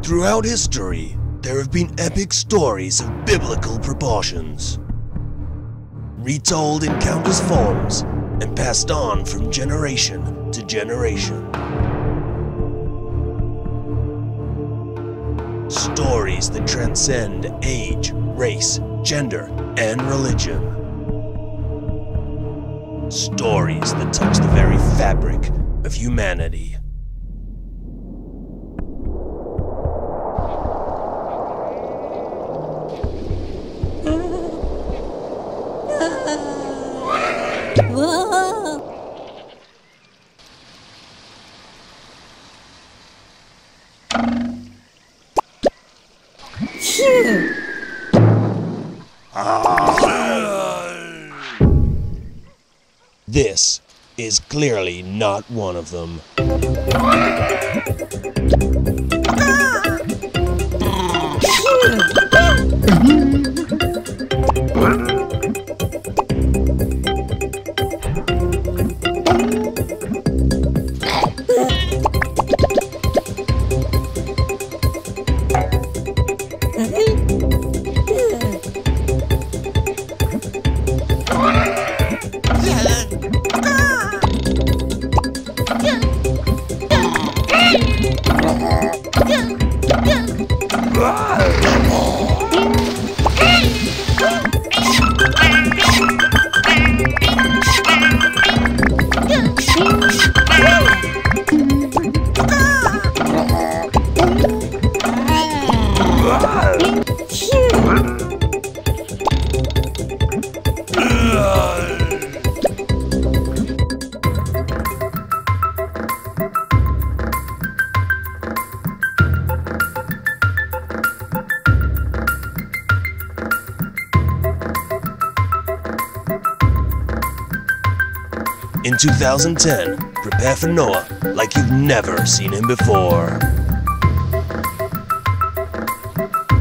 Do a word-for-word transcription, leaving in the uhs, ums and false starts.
Throughout history, there have been epic stories of biblical proportions, retold in countless forms and passed on from generation to generation. Stories that transcend age, race, gender, and religion. Stories that touch the very fabric of humanity. This is clearly not one of them. In two thousand ten, prepare for Noah like you've never seen him before.